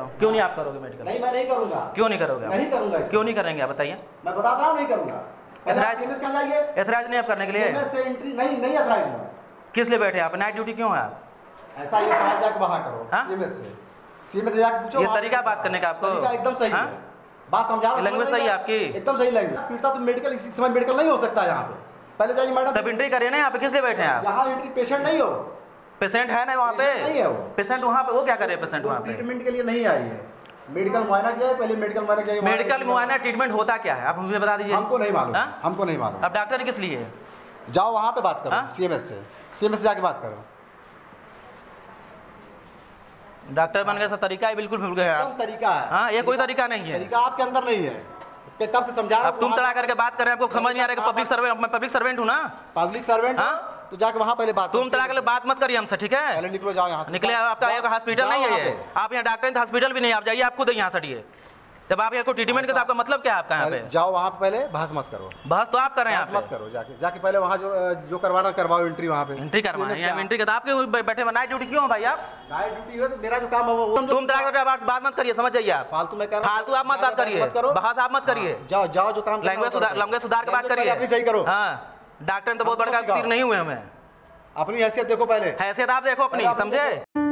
क्यों नहीं आप करोगे मेडिकल? नहीं, मैं नहीं करूंगा। क्यों नहीं करोगे? नहीं करूंगा। क्यों नहीं करेंगे आप बताइए? मैं बता रहा हूँ नहीं करूंगा। एथराइज कहाँ जाइए? एथराइज नहीं आप करने के लिए? से एंट्री नहीं एथराइज हूं। किस लिए बैठे आप? नाइट ड्यूटी क्यों है आप? ऐसा ये सवाल जाके वहां करो। सीएमएस से जाके पूछो। ये तरीका बात करने का आपको एकदम सही है। बात समझा रहा हूं। लैंग्वेज सही है आपकी, एकदम सही लैंग्वेज। पीड़ता तो मेडिकल इस समय मेडिकल नहीं हो सकता यहाँ पे। पहले जाइए मैडम। तब एंट्री करिए ना। यहाँ पे किस लिए बैठे हैं आप? यहाँ एंट्री पेशेंट नहीं हो। पेशेंट है ना वहाँ पे? नहीं है वो पेशेंट वहाँ पे। वो क्या करे पेशेंट वहाँ पे? ट्रीटमेंट के लिए नहीं आई है। मेडिकल मुआयना किया है पहले। मेडिकल मुआयना किया है। मेडिकल मुआयना ट्रीटमेंट होता क्या है आप मुझे बता दीजिए। हमको नहीं मालूम। हमको नहीं मालूम। अब डॉक्टर किस लिए? जाओ वहाँ पे बात करो। सीएमएस से जाके बात करो। डॉक्टर बन गए, तरीका ही बिल्कुल भूल गए आप। तरीका है। हाँ, ये कोई तरीका नहीं है। तरीका आपके अंदर नहीं है। कब से समझा रहा हूं। अब तुम तड़ा करके बात कर रहे हैं, आपको समझ नहीं आ रहा है? पब्लिक सर्वेंट, मैं पब्लिक सर्वेंट हूँ ना। पब्लिक सर्वेंट तो जाके वहाँ पहले बात। तुम तड़ा कर बात मत करिए हमसे, ठीक है? पहले निकलो, जाओ यहाँ से। निकले। आपका एक हॉस्पिटल नहीं है ये। आप यहाँ डॉक्टर हैं, हॉस्पिटल भी नहीं। आप जाइए, आप खुद यहाँ सटिए। जब आप यहाँ को ट्रीटमेंट के, तो आपका मतलब क्या है आपका? यहाँ पे जाओ, वहाँ पे पहले बहस मत करो। बहस तो आप कर रहे हैं। मत करो। जाके पहले वहाँ जो करवाना करवाओ। एंट्री वहाँ पे एंट्री करवाना है। एंट्री का आपके बैठे नाइट ड्यूटी क्यों भाई? आप नाइट ड्यूटी हो तो मेरा जो काम है वो तुम बात मत करिए, समझ जाइए आप। फालतू में कर रहा हूं। फालतू आप मत बात करिए, बहस आप मत करिए। जाओ जो काम लैंग्वेज सुधार के बात करिए। अपनी सही करो। हाँ, डॉक्टर तो बहुत बड़का तीर नहीं हुए हमें। अपनी हैसियत देखो पहले। हैसियत आप देखो अपनी, समझे?